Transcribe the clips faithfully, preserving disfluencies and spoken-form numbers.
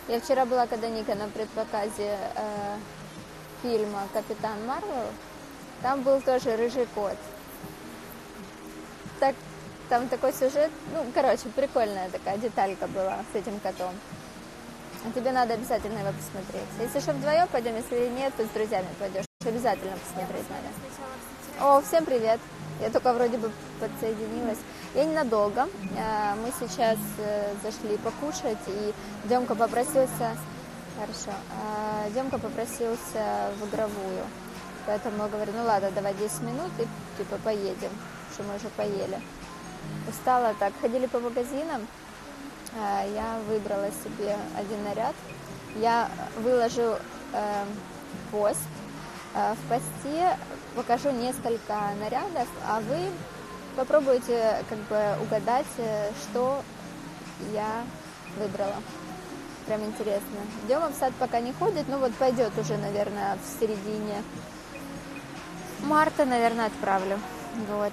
Я вчера была, когда Ника на предпоказе э, фильма «Капитан Марвел», там был тоже рыжий кот. Так, там такой сюжет, ну, короче, прикольная такая деталька была с этим котом. Тебе надо обязательно его посмотреть. Если что, вдвоем пойдем, если нет, то с друзьями пойдешь. Обязательно посмотреть надо. О, всем привет. Я только вроде бы подсоединилась. Я ненадолго. Мы сейчас зашли покушать, и Демка попросился... Хорошо. Демка попросился в игровую. Поэтому я говорю, ну ладно, давай десять минут и типа поедем, что мы уже поели. Устала так. Ходили по магазинам. Я выбрала себе один наряд. Я выложу э, пост. Э, в посте покажу несколько нарядов, а вы попробуйте как бы угадать, что я выбрала. Прям интересно. Дема в сад пока не ходит, но вот пойдет уже, наверное, в середине марта, наверное, отправлю. Вот.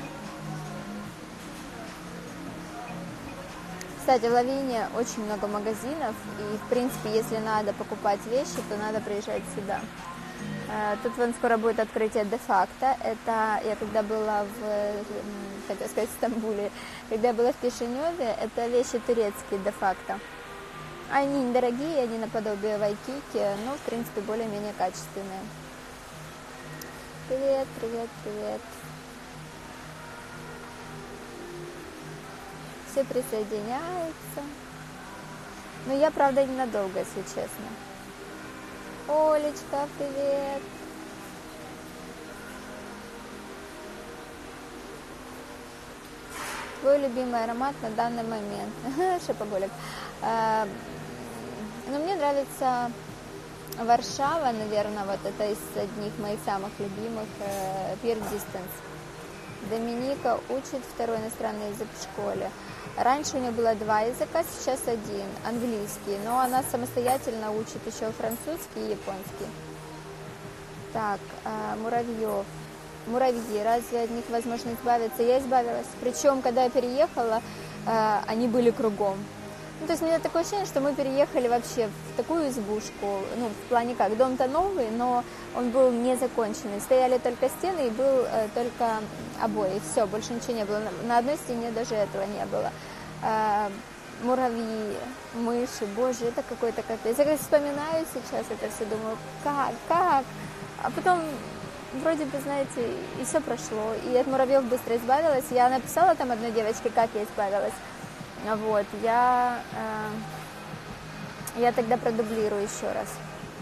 Кстати, в Лавине очень много магазинов, и, в принципе, если надо покупать вещи, то надо приезжать сюда. Тут вон скоро будет открытие де-факто. Это я когда была в, хотела сказать, в Стамбуле, когда я была в Кишиневе, это вещи турецкие де-факто. Они недорогие, они наподобие Вайкики, но, в принципе, более-менее качественные. Привет, привет, привет. Все присоединяются. Но я, правда, ненадолго, если честно. Олечка, привет. Твой любимый аромат на данный момент? Шопоголик. Но мне нравится Варшава, наверное, вот это из одних моих самых любимых. Pure Distance. Доминика учит второй иностранный язык в школе. Раньше у нее было два языка, сейчас один, английский. Но она самостоятельно учит еще французский и японский. Так, Муравьев. Муравьи, разве от них возможно избавиться? Я избавилась. Причем, когда я переехала, они были кругом. Ну, то есть у меня такое ощущение, что мы переехали вообще в такую избушку, ну, в плане как, дом-то новый, но он был незаконченный. Стояли только стены и был э, только обои, все, больше ничего не было. На одной стене даже этого не было. Э, муравьи, мыши, боже, это какой-то капец. Я как вспоминаю сейчас это все, думаю, как, как? А потом... Вроде бы, знаете, и все прошло, и от муравьев быстро избавилась. Я написала там одной девочке, как я избавилась. Вот, я, э, я тогда продублирую еще раз.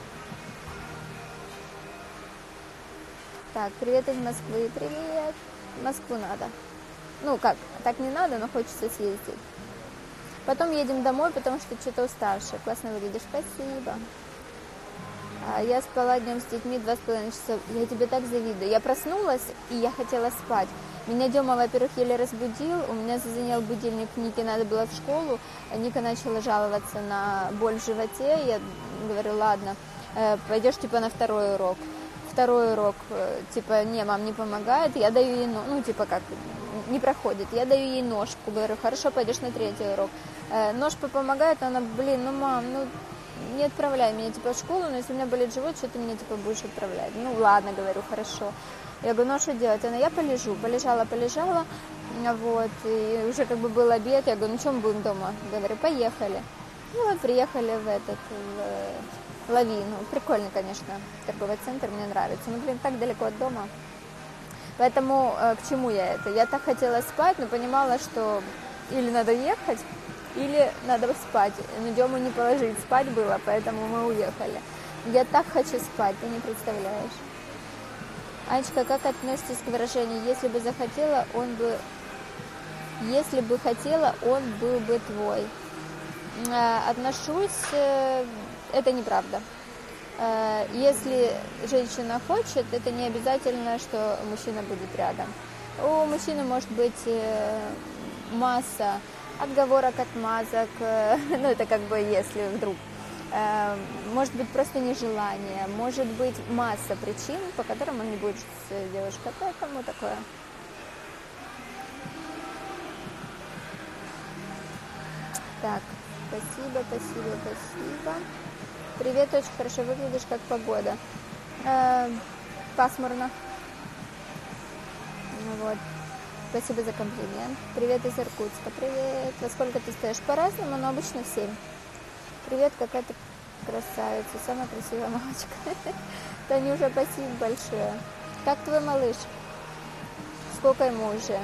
Так, привет из Москвы, привет. В Москву надо. Ну как, так не надо, но хочется съездить. Потом едем домой, потому что что-то уставшая. Классно выглядишь, спасибо. Я спала днем с детьми два с половиной часа. Я тебе так завидую. Я проснулась, и я хотела спать. Меня Дема, во-первых, еле разбудил. У меня зазвенел будильник, Нике надо было в школу. Ника начала жаловаться на боль в животе. Я говорю, ладно, пойдешь типа на второй урок. Второй урок, типа, не, мам, не помогает. Я даю ей, ну, типа как, не проходит. Я даю ей ножку. Говорю, хорошо, пойдешь на третий урок. Ножка помогает, но она, блин, ну, мам, ну... не отправляй меня, типа, в школу, но если у меня болит живот, что ты меня, типа, будешь отправлять? Ну, ладно, говорю, хорошо. Я говорю, ну, а что делать? Она, я полежу. Полежала, полежала, вот, и уже, как бы, был обед. Я говорю, ну, что мы будем дома? Говорю, поехали. Ну, вот, приехали в этот, в Лавину. Прикольный, конечно, торговый центр, мне нравится. Ну, блин, так далеко от дома. Поэтому к чему я это? Я так хотела спать, но понимала, что или надо ехать, или надо спать. Но Дему не положить, спать было, поэтому мы уехали. Я так хочу спать, ты не представляешь. Анечка, как относитесь к выражению «если бы захотела, он бы...» «Если бы хотела, он был бы твой». Отношусь... Это неправда. Если женщина хочет, это не обязательно, что мужчина будет рядом. У мужчины может быть масса отговорок, отмазок, ну это как бы если вдруг, может быть просто нежелание, может быть масса причин, по которым он не будет с девушкой, поэтому такое. Так, Спасибо, спасибо, спасибо. Привет, очень хорошо выглядишь, как погода. Э, пасмурно. Вот. Спасибо за комплимент. Привет из Иркутска. Привет. Во сколько ты стоишь? По-разному, но обычно в семь. Привет, какая ты красавица. Самая красивая мамочка. Танюша, спасибо большое. Как твой малыш? Сколько ему уже?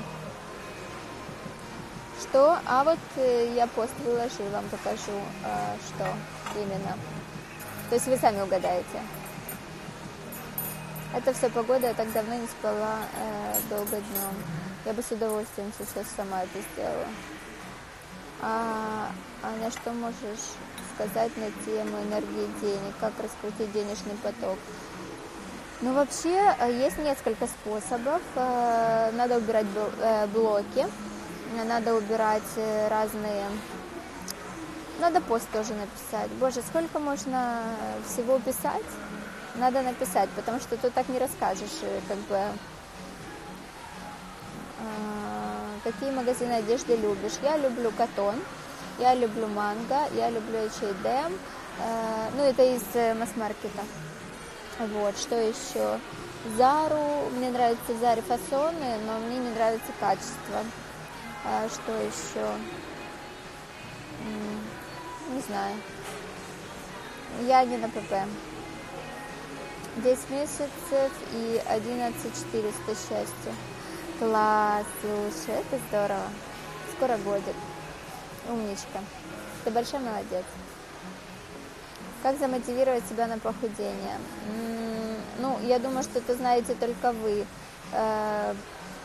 Что? А вот я пост выложу, вам покажу, что именно. То есть вы сами угадаете. Это все погода, я так давно не спала э, долго днем. Я бы с удовольствием сейчас сама это сделала. А, Аня, что можешь сказать на тему энергии денег? Как раскрутить денежный поток? Ну, вообще, есть несколько способов. Надо убирать блоки, надо убирать разные... Надо пост тоже написать. Боже, сколько можно всего писать? Надо написать, потому что ты так не расскажешь, как бы, какие магазины одежды любишь. Я люблю Котон, я люблю Манго, я люблю эйч энд эм, ну, это из масс-маркета. Вот, что еще? Зару, мне нравятся в Заре фасоны, но мне не нравится качество. А что еще? Не знаю. Я не на ПП. десять месяцев и одиннадцать четыреста счастья. Класс, слушай, это здорово. Скоро годик. Умничка. Ты большой молодец. Как замотивировать себя на похудение? М-м, ну, я думаю, что это знаете только вы. Э-э-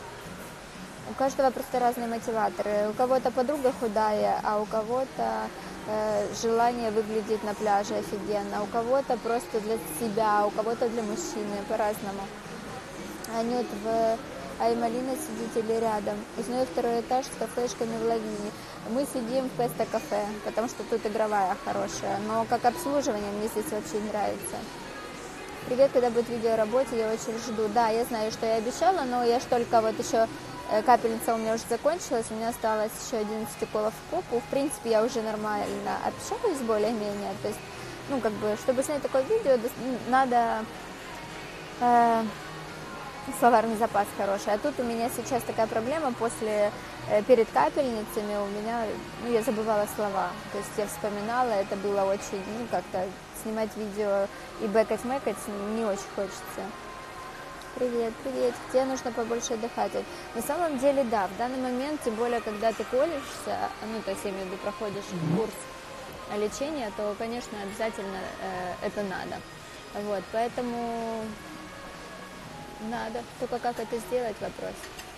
у каждого просто разные мотиваторы. У кого-то подруга худая, а у кого-то э- желание выглядеть на пляже офигенно. У кого-то просто для себя, у кого-то для мужчины, по-разному. Анют, в Аймалина сидите ли рядом? Узнаю второй этаж с кафешками в Лавине. Мы сидим в Песто кафе, потому что тут игровая хорошая. Но как обслуживание мне здесь вообще нравится. Привет, когда будет видео о работе, я очень жду. Да, я знаю, что я обещала, но я ж только вот еще... Капельница у меня уже закончилась, у меня осталось еще одиннадцать уколов в попу. В принципе, я уже нормально общаюсь более-менее. То есть, ну, как бы, чтобы снять такое видео, надо... Э- словарный запас хороший. А тут у меня сейчас такая проблема, после, э, перед капельницами у меня, ну, я забывала слова, то есть я вспоминала, это было очень, ну, как-то снимать видео и бэкать-мэкать не очень хочется. Привет, привет, тебе нужно побольше отдыхать. На самом деле, да, в данный момент, тем более, когда ты колешься, ну, то есть, я имею в виду, проходишь курс лечения, то, конечно, обязательно э, это надо. Вот, поэтому... Надо. Только как это сделать, вопрос.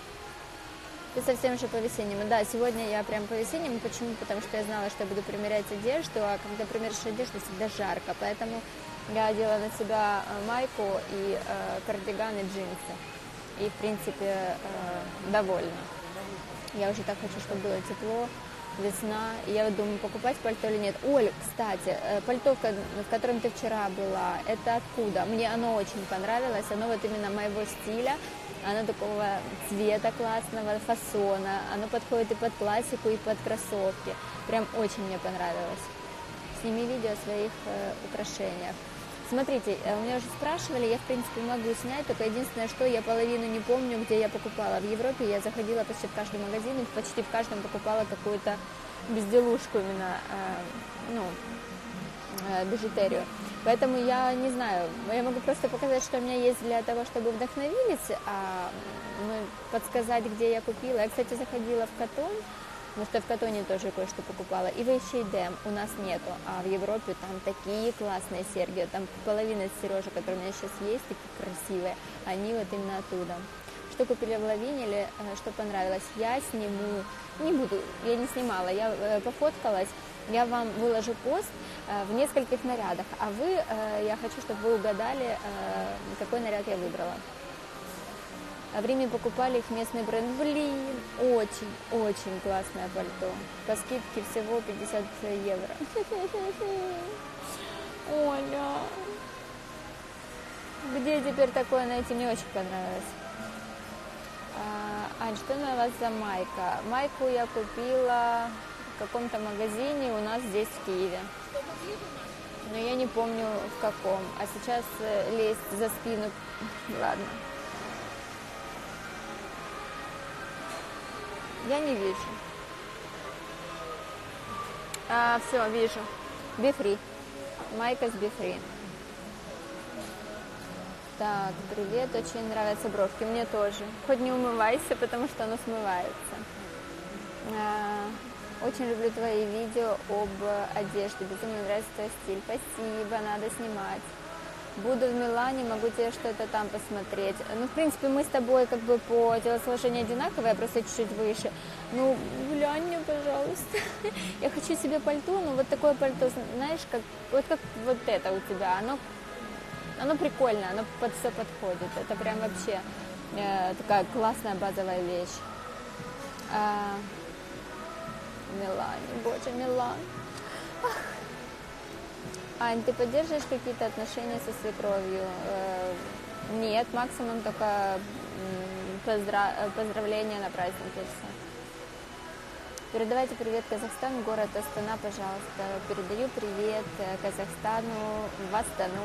Ты совсем же по-весеннему. Да, сегодня я прям по-весеннему. Почему? Потому что я знала, что я буду примерять одежду, а когда примеришь одежду, всегда жарко. Поэтому я одела на себя майку и э, кардиган и джинсы. И, в принципе, э, довольна. Я уже так хочу, чтобы было тепло, весна. И я вот думаю, покупать пальто или нет. Оль, кстати, пальто, в котором ты вчера была, это откуда? Мне оно очень понравилось. Оно вот именно моего стиля. Оно такого цвета классного, фасона. Оно подходит и под классику, и под кроссовки. Прям очень мне понравилось. Сними видео о своих э, украшениях. Смотрите, у меня уже спрашивали, я, в принципе, могу снять, только единственное, что я половину не помню, где я покупала. В Европе я заходила почти в каждый магазин и почти в каждом покупала какую-то безделушку именно, э, ну, э, бижутерию. Поэтому я не знаю, я могу просто показать, что у меня есть для того, чтобы вдохновились, а ну, подсказать, где я купила. Я, кстати, заходила в Котон, потому что в Котоне тоже кое-что покупала. И в эйч энд эм у нас нету, а в Европе там такие классные серьги. Там половина сережек, которые у меня сейчас есть, такие красивые, они вот именно оттуда. Что купили в Лавине или э, что понравилось? Я сниму, не буду, я не снимала, я э, пофоткалась. Я вам выложу пост э, в нескольких нарядах, а вы, э, я хочу, чтобы вы угадали, э, какой наряд я выбрала. А в Риме покупали их местный бренд. Блин, очень, очень классное пальто. По скидке всего пятьдесят евро. Оля, где теперь такое найти? Мне очень понравилось. А, Ань, что на вас за майка? Майку я купила в каком-то магазине у нас здесь, в Киеве. Но я не помню в каком. А сейчас лезть за спину, ладно. Я не вижу. А, все, вижу. Be Free. Майка с Be Free. Так, привет, очень нравятся бровки, мне тоже. Хоть не умывайся, потому что оно смывается. А, очень люблю твои видео об одежде, безумно нравится твой стиль. Спасибо, надо снимать. Буду в Милане, могу тебе что-то там посмотреть. Ну, в принципе, мы с тобой как бы по телосложению одинаковые, я просто чуть-чуть выше. Ну, глянь мне, пожалуйста. Я хочу себе пальто, но вот такое пальто, знаешь, как вот как вот это у тебя, оно... Оно прикольное, оно под все подходит. Это прям вообще э, такая классная базовая вещь. А, Милане, боже, Милан. Ах. Ань, ты поддерживаешь какие-то отношения со свекровью? Э, нет, максимум только поздра... поздравления на празднике. Все. Передавайте привет Казахстану, город Астана, пожалуйста. Передаю привет Казахстану в Астану.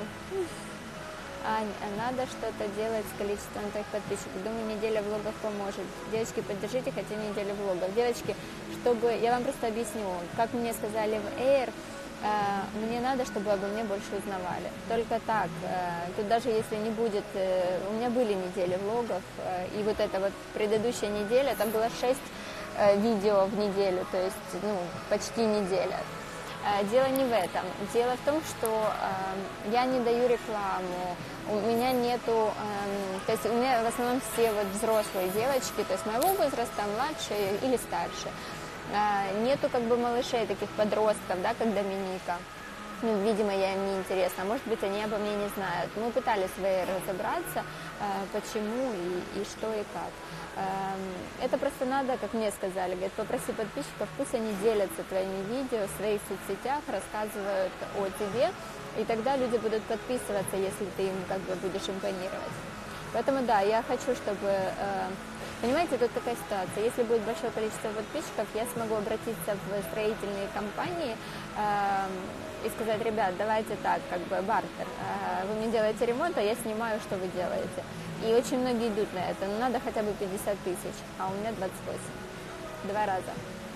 Ань, надо что-то делать с количеством твоих подписчиков. Думаю, неделя влогов поможет. Девочки, поддержите хотя неделю влогов. Девочки, чтобы... Я вам просто объясню. Как мне сказали в Air, э, мне надо, чтобы обо мне больше узнавали. Только так. Э, тут даже если не будет... Э, у меня были недели влогов, э, и вот эта вот предыдущая неделя, там было шесть э, видео в неделю, то есть, ну, почти неделя. Дело не в этом. Дело в том, что э, я не даю рекламу, у меня нету, э, то есть у меня в основном все вот взрослые девочки, то есть моего возраста, младшие или старше. Э, нету как бы малышей, таких подростков, да, как Доминика. Ну, видимо, я им не интересна, может быть, они обо мне не знают. Мы пытались в Эйр разобраться, э, почему и, и что и как. Это просто надо, как мне сказали, говорит, попроси подписчиков, пусть они делятся твоими видео в своих соцсетях, рассказывают о тебе, и тогда люди будут подписываться, если ты им как бы будешь импонировать. Поэтому да, я хочу, чтобы... Понимаете, тут такая ситуация. Если будет большое количество подписчиков, я смогу обратиться в строительные компании и сказать, ребят, давайте так, как бы бартер. Вы мне делаете ремонт, а я снимаю, что вы делаете. И очень многие идут на это, но надо хотя бы пятьдесят тысяч, а у меня двадцать восемь. Два раза.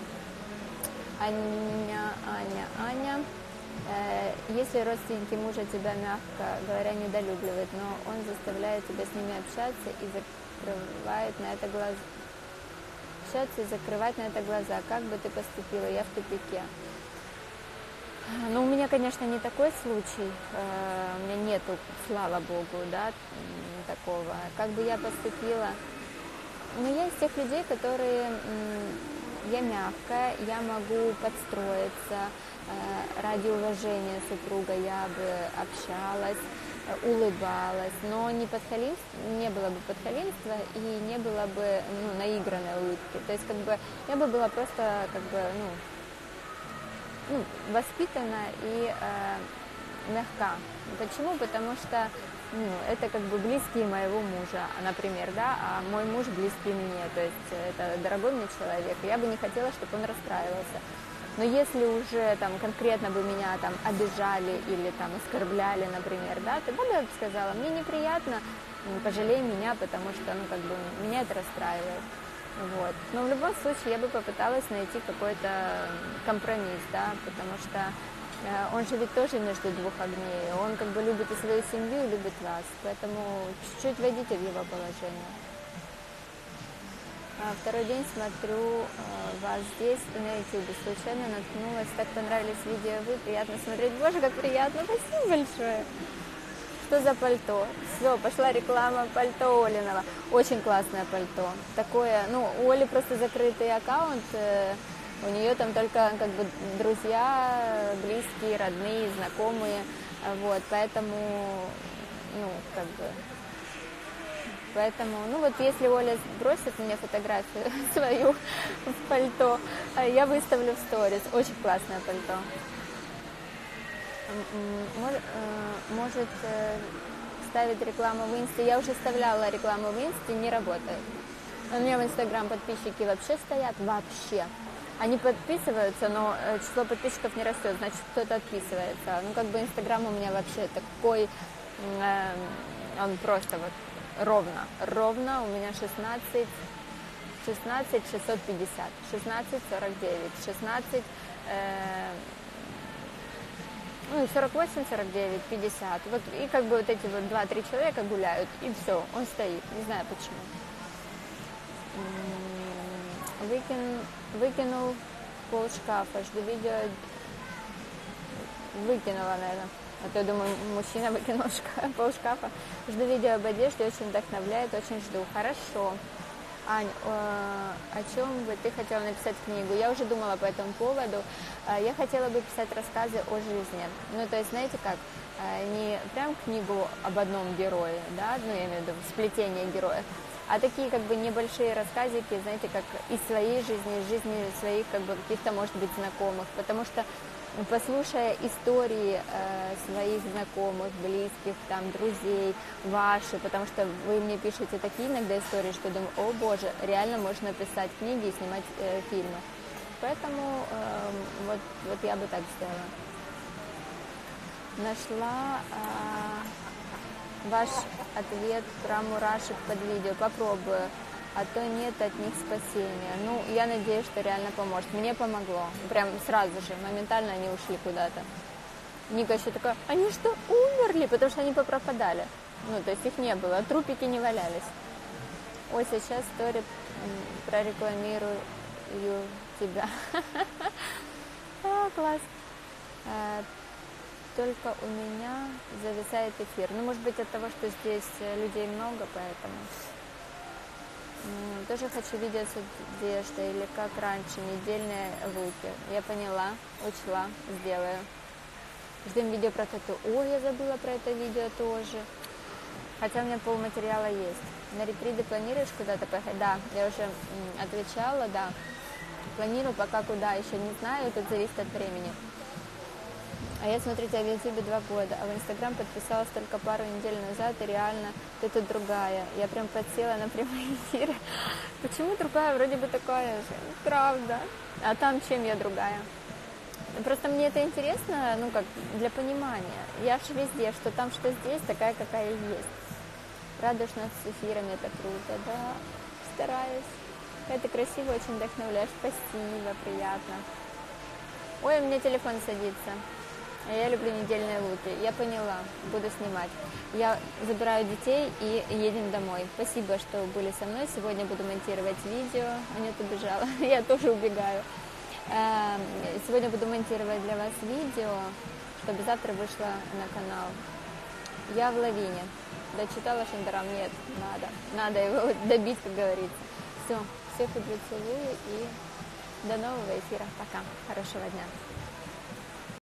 Аня, Аня, Аня. Э, если родственники мужа тебя, мягко говоря, недолюбливают, но он заставляет тебя с ними общаться и закрывает на это глаза. Общаться и закрывать на это глаза. Как бы ты поступила? Я в тупике. Ну, у меня, конечно, не такой случай, у меня нету, слава богу, да, такого. Как бы я поступила? Но я из тех людей, которые, я мягкая, я могу подстроиться, ради уважения супруга я бы общалась, улыбалась, но не, подхалимств, не было бы подхалимства и не было бы, ну, наигранной улыбки. То есть, как бы, я бы была просто, как бы, ну, Ну, воспитана и э, мягка. Почему? Потому что ну, это как бы близкие моего мужа, например, да, а мой муж близкий мне, то есть это дорогой мне человек. Я бы не хотела, чтобы он расстраивался. Но если уже там конкретно бы меня там обижали или там оскорбляли, например, да, тогда бы я сказала, мне неприятно, пожалей меня, потому что, ну, как бы меня это расстраивает. Вот. Но в любом случае я бы попыталась найти какой-то компромисс, да, потому что э, он же ведь тоже между двух огней, он как бы любит и свою семью, и любит вас, поэтому чуть-чуть войдите в его положение. А, второй день смотрю э, вас здесь и на ютубе, случайно наткнулась, так понравились видео вы, приятно смотреть, боже, как приятно, спасибо большое. Что за пальто? Все, пошла реклама пальто Олиного. Очень классное пальто. Такое, ну, у Оли просто закрытый аккаунт, э, у нее там только как бы друзья, близкие, родные, знакомые, вот, поэтому, ну, как бы, поэтому, ну, вот если Оля бросит мне фотографию свою в пальто, я выставлю в сторис. Очень классное пальто. Может ставить рекламу в инсте. Я уже вставляла рекламу в инсте, не работает. У меня в инстаграм подписчики вообще стоят, вообще. Они подписываются, но число подписчиков не растет, значит, кто-то отписывается. Ну, как бы Инстаграм у меня вообще такой, э, он просто вот ровно, ровно у меня шестнадцать, шестнадцать шестьсот пятьдесят, шестнадцать сорок девять, шестнадцать, э, ну, сорок восемь, сорок девять, пятьдесят. Вот, и как бы вот эти вот два-три человека гуляют, и все, он стоит, не знаю почему. Выкин, выкинул пол шкафа, жду видео, выкинула, наверное. А то, я думаю, мужчина выкинул шкаф, пол шкафа. Жду видео об одежде, очень вдохновляет, очень жду. Хорошо. Ань, э, о чем бы ты хотела написать книгу? Я уже думала по этому поводу. Э, я хотела бы писать рассказы о жизни. Ну, то есть, знаете как, э, не прям книгу об одном герое, да, ну, я имею в виду сплетение героев, а такие как бы небольшие рассказики, знаете, как из своей жизни, из жизни своих как бы каких-то, может быть, знакомых. Потому что, послушая истории э, своих знакомых, близких, там, друзей, ваши, потому что вы мне пишете такие иногда истории, что думаю, о боже, реально можно писать книги и снимать э, фильмы. Поэтому э, вот, вот я бы так сделала. Нашла э, ваш ответ про мурашек под видео, попробую. А то нет от них спасения. Ну, я надеюсь, что реально поможет. Мне помогло. Прям сразу же, моментально они ушли куда-то. Ника еще такая, они что, умерли? Потому что они попропадали. Ну, то есть их не было, трупики не валялись. Ой, сейчас стори прорекламирую тебя. А, класс. Только у меня зависает эфир. Ну, может быть, от того, что здесь людей много, поэтому... Тоже хочу видео с одеждой или как раньше, недельные луки. Я поняла, учла, сделаю. Ждем видео про тату. Ой, я забыла про это видео тоже. Хотя у меня полматериала есть. На ретриты планируешь куда-то поехать? Да, я уже отвечала, да. Планирую, пока куда, еще не знаю, тут зависит от времени. А я смотрю тебя в Ютубе два года, а в Инстаграм подписалась только пару недель назад, и реально ты тут другая. Я прям подсела на прямые эфиры. Почему другая? Вроде бы такая же. Правда. А там чем я другая? Просто мне это интересно, ну как, для понимания. Я же везде, что там, что здесь, такая, какая есть. Радуешь нас с эфирами, это круто, да. Стараюсь. Это красиво, очень вдохновляешь. Спасибо, приятно. Ой, у меня телефон садится. Я люблю недельные луки. Я поняла, буду снимать. Я забираю детей и едем домой. Спасибо, что были со мной. Сегодня буду монтировать видео. Анют убежала. Я тоже убегаю. Сегодня буду монтировать для вас видео, чтобы завтра вышло на канал. Я в лавине. Дочитала Шандарам? Нет, надо. Надо его добить, как говорится. Все. Всех люблю, целую и до нового эфира. Пока. Хорошего дня.